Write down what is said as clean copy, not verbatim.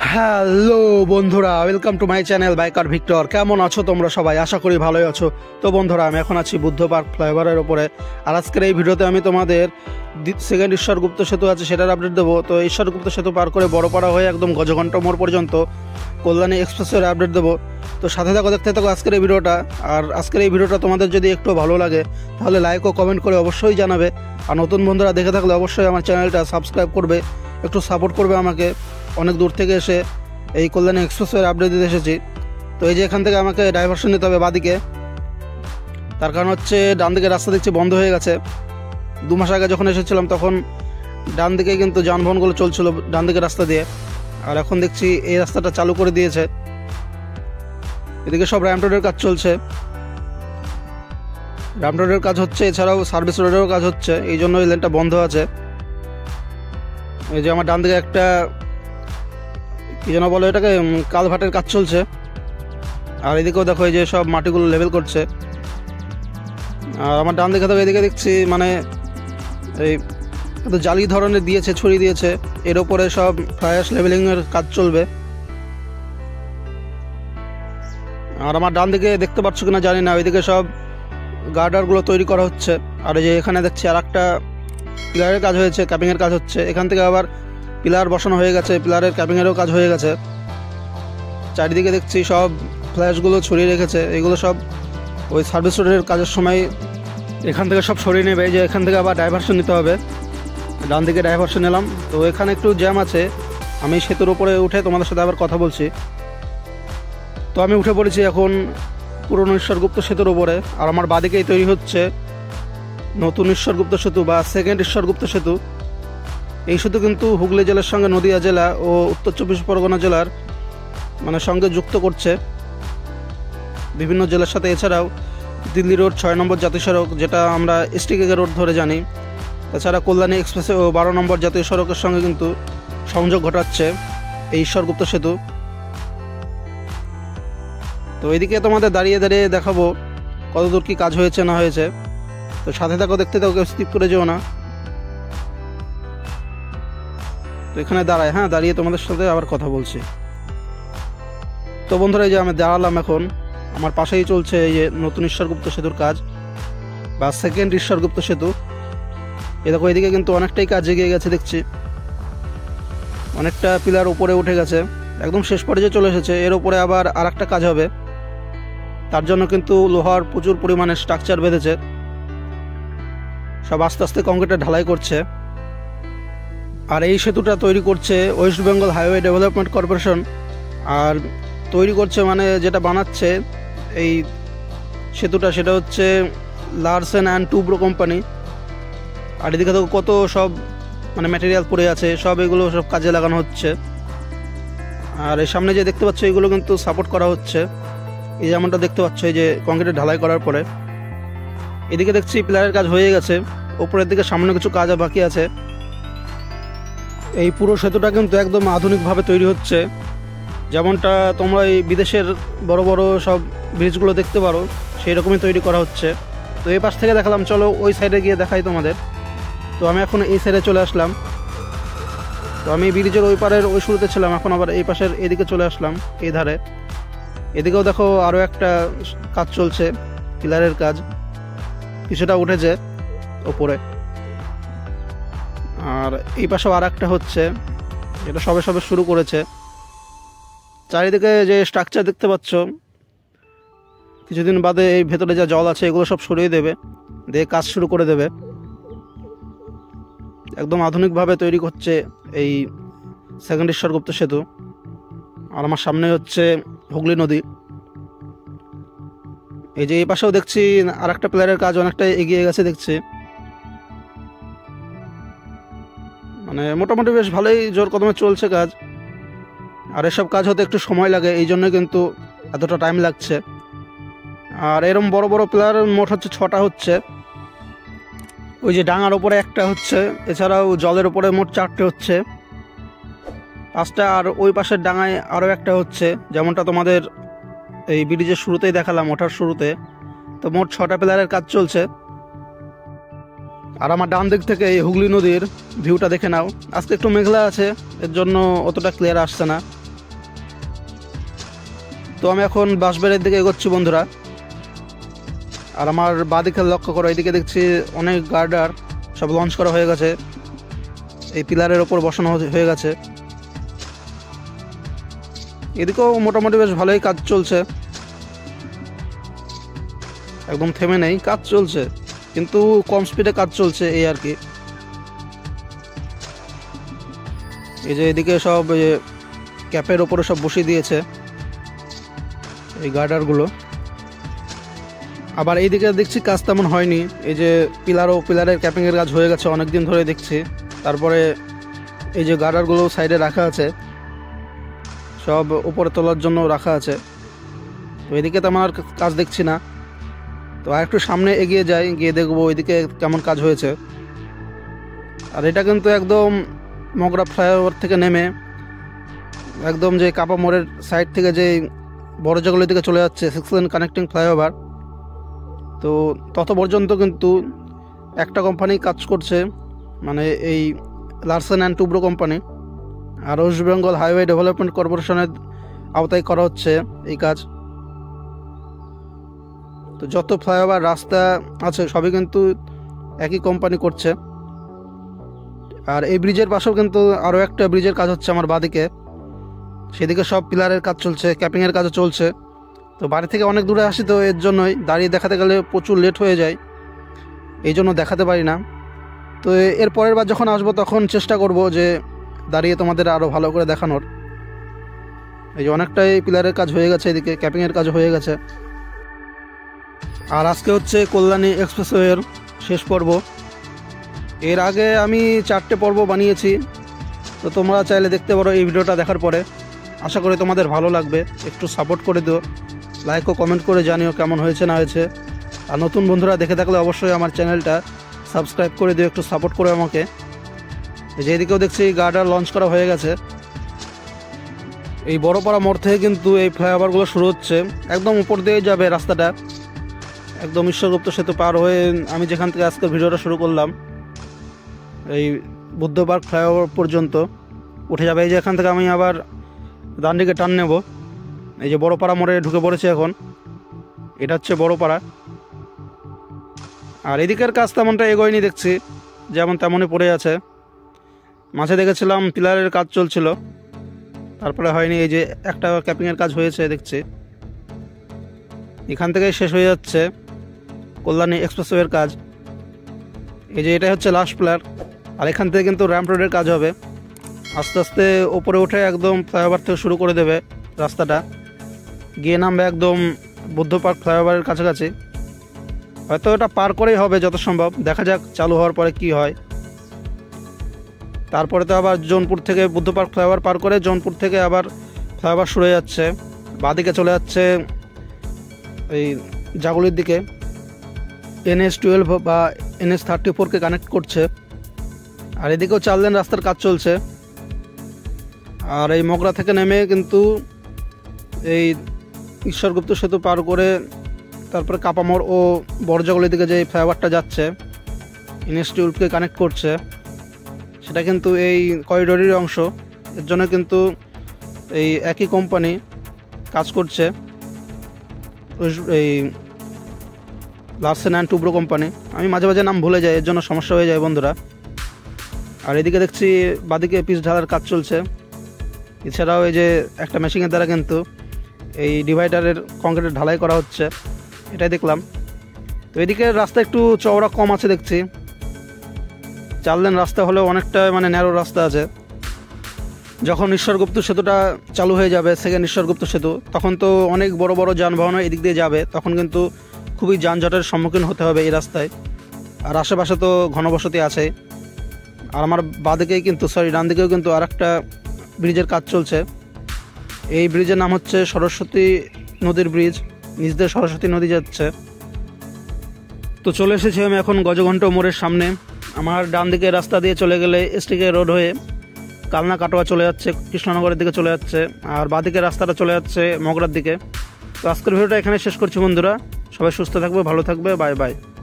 Hello বন্ধুরা, welcome to my channel biker Victor. কেমন আছো তোমরা সবাই? আশা করি ভালোই আছো। তো বন্ধুরা, আমি এখন আছি বুদ্ধ পার্ক ফ্লাইওভারের ওপরে। আর আজকের এই ভিডিওতে আমি তোমাদের সেকেন্ড ঈশ্বরগুপ্ত সেতু আছে সেটার আপডেট দেবো। তো ঈশ্বরগুপ্ত সেতু পার করে বড়পাড়া হয়ে একদম গজঘণ্ট মোড় পর্যন্ত কল্যাণী এক্সপ্রেসের আপডেট দেবো। তো সাথে থাকো, দেখতে থাকো আজকের এই ভিডিওটা। আর আজকের এই ভিডিওটা তোমাদের যদি একটু ভালো লাগে তাহলে লাইক ও কমেন্ট করে অবশ্যই জানাবে। আর নতুন বন্ধুরা দেখে থাকলে অবশ্যই আমার চ্যানেলটা সাবস্ক্রাইব করবে, একটু সাপোর্ট করবে আমাকে। অনেক দূর থেকে এসে এই কল্যাণী এক্সপ্রেসের আপডেট দিতে এসেছি। তো এই যে এখান থেকে আমাকে ডাইভারশন নিতে হবে বাদিকে। তার কারণ হচ্ছে ডান দিকে রাস্তা দেখছি বন্ধ হয়ে গেছে। 2 মাস আগে যখন এসেছিলাম তখন ডান দিকে কিন্তু যানবাহনগুলো চলছিল ডান দিকে রাস্তা দিয়ে, আর এখন দেখছি এই রাস্তাটা চালু করে দিয়েছে। এদিকে সব র্যাম্প রোডের কাজ চলছে, র্যাম্প রোডের কাজ হচ্ছে, এছাড়াও সার্ভিস রোডেরও কাজ হচ্ছে, এই জন্য এই লেনটা বন্ধ আছে। এই যে আমার ডান দিকে একটা কি যেন বলে এটাকে, কালভার্টের কাজ চলছে। আর এদিকেও দেখো এই যে সব মাটিগুলো লেভেল করছে। আর আমার ডান দিকে দেখো এদিকে দেখছি মানে এই জালি ধরনের দিয়েছে, ছড়িয়ে দিয়েছে, এর ওপরে সব ফ্লাই অ্যাশ লেভেলিংয়ের কাজ চলবে। আর আমার ডান দিকে দেখতে পাচ্ছ কিনা জানি না, ওইদিকে সব গার্ডারগুলো তৈরি করা হচ্ছে। আর এই যে এখানে দেখছি আর একটা পিলারের কাজ হয়েছে, ক্যাপিংয়ের কাজ হচ্ছে। এখান থেকে আবার পিলার বসানো হয়ে গেছে, পিলারের ক্যাপিংয়েরও কাজ হয়ে গেছে। চারিদিকে দেখছি সব ফ্ল্যাশগুলো ছড়িয়ে রেখেছে, এগুলো সব ওই সার্ভিস রোডের কাজের সময় এখান থেকে সব সরিয়ে নেবে। যে এখান থেকে আবার ডাইভারশন নিতে হবে, ডান দিকে ডাইভারশন নিলাম। তো এখানে একটু জ্যাম আছে, আমি সেতুর উপরে উঠে তোমাদের সাথে আবার কথা বলছি। তো আমি উঠে পড়েছি এখন পুরনো ঈশ্বরগুপ্ত সেতুর উপরে। আর আমার বাদিকেই তৈরি হচ্ছে নতুন ঈশ্বরগুপ্ত সেতু বা সেকেন্ড ঈশ্বরগুপ্ত সেতু। এই সেতু কিন্তু হুগলি জেলার সঙ্গে নদিয়া জেলা ও উত্তর 24 পরগনা জেলার মানে সঙ্গে যুক্ত করছে বিভিন্ন জেলার সাথে। এছাড়াও দিল্লি রোড 6 নম্বর জাতীয় সড়ক, যেটা আমরা এসটিকে রোড ধরে জানি, এছাড়া কল্যাণী এক্সপ্রেসে ও 12 নম্বর জাতীয় সড়কের সঙ্গে কিন্তু সংযোগ ঘটাচ্ছে এই ঈশ্বরগুপ্ত সেতু। তো এদিকে তোমাদের দাঁড়িয়ে দাঁড়িয়ে দেখাবো কতদূর কি কাজ হয়েছে না হয়েছে। তো সাথে থাকো, দেখতে থাকো, স্কিপ করে যেও না। তো এখানে দাঁড়ায়, হ্যাঁ দাঁড়িয়ে তোমাদের সাথে আবার কথা বলছি। তো বন্ধুরা, এই যে আমি দাঁড়ালাম এখন, আমার পাশেই চলছে এই যে নতুন ঈশ্বরগুপ্ত সেতুর কাজ বা সেকেন্ড ঈশ্বরগুপ্ত সেতু। এ দেখো এদিকে কিন্তু অনেকটাই কাজ এগিয়ে গেছে, দেখছি অনেকটা পিলার উপরে উঠে গেছে, একদম শেষ পর্যায়ে চলে এসেছে। এর উপরে আবার আর একটা কাজ হবে, তার জন্য কিন্তু লোহার প্রচুর পরিমাণে স্ট্রাকচার বেঁধেছে, সব আস্তে আস্তে কংক্রিটের ঢালাই করছে। আর এই সেতুটা তৈরি করছে West Bengal highway development corporation. আর তৈরি করছে মানে যেটা বানাচ্ছে এই সেতুটা, সেটা হচ্ছে লারসেন অ্যান্ড টুব্রো কোম্পানি। আর এদিকে তো কত সব মানে ম্যাটেরিয়াল পড়ে আছে, সব এগুলো সব কাজে লাগানো হচ্ছে। আর এই সামনে যে দেখতে পাচ্ছ এগুলো কিন্তু সাপোর্ট করা হচ্ছে, এই যেমনটা দেখতে পাচ্ছ এই যে কংক্রিটের ঢালাই করার পরে। এদিকে দেখছি পিলারের কাজ হয়ে গেছে, ওপরের দিকে সামনে কিছু কাজ বাকি আছে। এই পুরো সেতুটা কিন্তু একদম আধুনিকভাবে তৈরি হচ্ছে, যেমনটা তোমরা এই বিদেশের বড় বড় সব ব্রিজগুলো দেখতে পারো সেই রকমই তৈরি করা হচ্ছে। তো এই পাশ থেকে দেখালাম, চলো ওই সাইডে গিয়ে দেখাই তোমাদের। তো আমি এখন এই সাইডে চলে আসলাম। তো আমি ব্রিজের ওই পারের ওই শুরুতে ছিলাম, এখন আবার এই পাশের এদিকে চলে আসলাম, এই ধারে। এদিকেও দেখো আরও একটা কাজ চলছে, পিলারের কাজ, কিছুটা উঠেছে ওপরে। আর এই পাশেও আর একটা হচ্ছে, এটা সবে সবে শুরু করেছে। চারিদিকে যে স্ট্রাকচার দেখতে পাচ্ছ, কিছুদিন বাদে এই ভেতরে যা জল আছে এগুলো সব সরিয়ে দেবে, দিয়ে কাজ শুরু করে দেবে। একদম আধুনিকভাবে তৈরি করছে এই সেকেন্ড ঈশ্বরগুপ্ত সেতু। আর আমার সামনে হচ্ছে হুগলি নদী। এই যে এই পাশেও দেখছি আর একটা পিলারের কাজ অনেকটা এগিয়ে গেছে, দেখছি মানে মোটামুটি বেশ ভালোই জোর কদমে চলছে কাজ। আর এসব কাজ হতে একটু সময় লাগে, এই জন্য কিন্তু এতটা টাইম লাগছে। আর এরম বড় বড় পিলার মোট হচ্ছে 6টা হচ্ছে, ওই যে ডাঙার ওপরে একটা হচ্ছে, এছাড়াও জলের ওপরে মোট 4টে হচ্ছে, 5টা। আর ওই পাশের ডাঙায় আরও একটা হচ্ছে, যেমনটা তোমাদের এই ব্রিজের শুরুতেই দেখালাম, ওঠার শুরুতে। তো মোট 6টা পিলারের কাজ চলছে। আর আমার ডান দিক থেকে এই হুগলি নদীর ভিউটা দেখে নাও। আজকে একটু মেঘলা আছে, এর জন্য অতটা ক্লিয়ার আসছে না। তো আমি এখন বাঁশবাড়ির দিকে এগোচ্ছি বন্ধুরা। আর আমার বাঁদিকে লক্ষ্য করো, এইদিকে দেখছি অনেক গার্ডার সব লঞ্চ করা হয়ে গেছে, এই পিলারের ওপর বসানো হয়ে গেছে। এদিকেও মোটামুটি বেশ ভালোই কাজ চলছে, একদম থেমে নেই, কাজ চলছে কিন্তু কম স্পিডে কাজ চলছে এই আর কি। এই যে এদিকে সব ক্যাপের ওপরে সব বসিয়ে দিয়েছে এই গার্ডারগুলো। আবার এইদিকে দেখছি কাজ তেমন হয়নি, এই যে পিলারের ক্যাপিংয়ের কাজ হয়ে গেছে অনেক দিন ধরে দেখছি। তারপরে এই যে গার্ডারগুলো সাইডে রাখা আছে, সব উপরে তোলার জন্য রাখা আছে। তো এদিকে তেমন আর কাজ দেখছি না, তো আর একটু সামনে এগিয়ে যাই, গিয়ে দেখবো ওইদিকে কেমন কাজ হয়েছে। আর এটা কিন্তু একদম মগরা ফ্লাইওভার থেকে নেমে একদম যে কাপা মোড়ের সাইড থেকে যে বড় জায়গাগুলোর দিকে চলে যাচ্ছে 6 লেন কানেক্টিং ফ্লাইওভার। তো তত পর্যন্ত কিন্তু একটা কোম্পানি কাজ করছে, মানে এই লারসেন অ্যান্ড টুব্রো কোম্পানি। আর ওয়েস্ট বেঙ্গল হাইওয়ে ডেভেলপমেন্ট কর্পোরেশনের আওতায় করা হচ্ছে এই কাজ। তো যত ফ্লাইওভার রাস্তা আছে সবই কিন্তু একই কোম্পানি করছে। আর এই ব্রিজের পাশেও কিন্তু আরও একটা ব্রিজের কাজ হচ্ছে আমার বাঁদিকে, সেদিকে সব পিলারের কাজ চলছে, ক্যাপিংয়ের কাজও চলছে। তো বাড়ি থেকে অনেক দূরে আসি, তো এর জন্যই দাঁড়িয়ে দেখাতে গেলে প্রচুর লেট হয়ে যায়, এই জন্য দেখাতে পারি না। তো এর পরের বার যখন আসবো তখন চেষ্টা করব যে দাঁড়িয়ে তোমাদের আরও ভালো করে দেখানোর। এই যে অনেকটাই পিলারের কাজ হয়ে গেছে, এদিকে ক্যাপিংয়ের কাজ হয়ে গেছে। আর আজকে হচ্ছে কল্যাণী এক্সপ্রেসওয়ের শেষ পর্ব। এর আগে আমি 4টে পর্ব বানিয়েছি, তো তোমরা চাইলে দেখতে পারো এই ভিডিওটা দেখার পরে। আশা করি তোমাদের ভালো লাগবে, একটু সাপোর্ট করে দিও, লাইক ও কমেন্ট করে জানিও কেমন হয়েছে না হয়েছে। আর নতুন বন্ধুরা দেখে থাকলে অবশ্যই আমার চ্যানেলটা সাবস্ক্রাইব করে দিও, একটু সাপোর্ট করে আমাকে। যেদিকেও দেখছি গার্ডার লঞ্চ করা হয়ে গেছে। এই বড়পাড়া মোড় থেকে কিন্তু এই ফ্লাইওভারগুলো শুরু হচ্ছে, একদম উপর দিয়ে যাবে রাস্তাটা, একদম ঈশ্বরগুপ্ত সেতু পার হয়ে আমি যেখান থেকে আজকের ভিডিওটা শুরু করলাম এই বুদ্ধ পার্ক ফ্লাইওভার পর্যন্ত উঠে যাবে। এই যে এখান থেকে আমি আবার ডান দিকে টার্ন নেব। এই যে বড়পাড়া মোড়ে ঢুকে পড়েছে এখন, এটা হচ্ছে বড়পাড়া। আর এদিকের কাজ তেমনটা এগোয়নি দেখছি, যেমন তেমনই পড়ে আছে। মাঝে দেখেছিলাম পিলারের কাজ চলছিল, তারপরে হয়নি। এই যে একটা ক্যাপিংয়ের কাজ হয়েছে দেখছি, এখান থেকেই শেষ হয়ে যাচ্ছে কল্যাণী এক্সপ্রেসওয়ের কাজ। এই যে এটা হচ্ছে লাস্ট পিলার, আর এখান থেকে কিন্তু র্যাম্প রোডের কাজ হবে। আস্তে আস্তে ওপরে উঠে একদম ফ্লাইওভার থেকে শুরু করে দেবে রাস্তাটা, গিয়ে নামবে একদম বুদ্ধ পার্ক ফ্লাইওভারের কাছাকাছি। হয়তো এটা পার করেই হবে যত সম্ভব, দেখা যাক চালু হওয়ার পরে কি হয়। তারপরে তো আবার জোনপুর থেকে বুদ্ধ পার্ক ফ্লাইওভার পার করে জোনপুর থেকে আবার ফ্লাইওভার শুরু হয়ে যাচ্ছে, বাঁদিকে চলে যাচ্ছে এই জাগুলির দিকে। NH-12 বা NH-34কে কানেক্ট করছে। আর এদিকেও 4 লেন রাস্তার কাজ চলছে। আর এই মগরা থেকে নেমে কিন্তু এই ঈশ্বরগুপ্ত সেতু পার করে তারপরে কাপামোড় ও বড়জাগুলির দিকে যে ফ্লাইওভারটা যাচ্ছে NH-12কে কানেক্ট করছে, সেটা কিন্তু এই করিডোরের অংশ। এর জন্য কিন্তু এই একই কোম্পানি কাজ করছে, এই লারসেন অ্যান্ড টুব্রো কোম্পানি। আমি মাঝে মাঝে নাম ভুলে যাই, এর জন্য সমস্যা হয়ে যায় বন্ধুরা। আর এদিকে দেখছি বাদিকে পিচ ঢালার কাজ চলছে। এছাড়াও এই যে একটা মেশিনের দ্বারা কিন্তু এই ডিভাইডারের কংক্রিটের ঢালাই করা হচ্ছে, এটাই দেখলাম। তো এদিকে রাস্তা একটু চওড়া কম আছে দেখছি, 4 লেন রাস্তা হলেও অনেকটা মানে ন্যারো রাস্তা আছে। যখন ঈশ্বরগুপ্ত সেতুটা চালু হয়ে যাবে, সেকেন্ড ঈশ্বরগুপ্ত সেতু, তখন তো অনেক বড় বড় যানবাহন এদিক দিয়ে যাবে, তখন কিন্তু খুবই যানজটের সম্মুখীন হতে হবে এই রাস্তায়। আর আশেপাশে তো ঘনবসতি আছে। আর আমার বাঁদিকেই কিন্তু ডান দিকেও কিন্তু আর একটা ব্রিজের কাজ চলছে। এই ব্রিজের নাম হচ্ছে সরস্বতী নদীর ব্রিজ, নিচ দিয়ে সরস্বতী নদী যাচ্ছে। তো চলে এসেছি আমি এখন গজঘণ্ট মোড়ের সামনে। আমার ডান দিকে রাস্তা দিয়ে চলে গেলে STK রোড হয়ে কালনা কাটোয়া চলে যাচ্ছে, কৃষ্ণনগরের দিকে চলে যাচ্ছে। আর বাঁদিকে রাস্তাটা চলে যাচ্ছে মগরার দিকে। তো আজকের ভিডিওটা এখানে শেষ করছি বন্ধুরা, সবাই সুস্থ থাকবে, ভালো থাকবে, বাই বাই।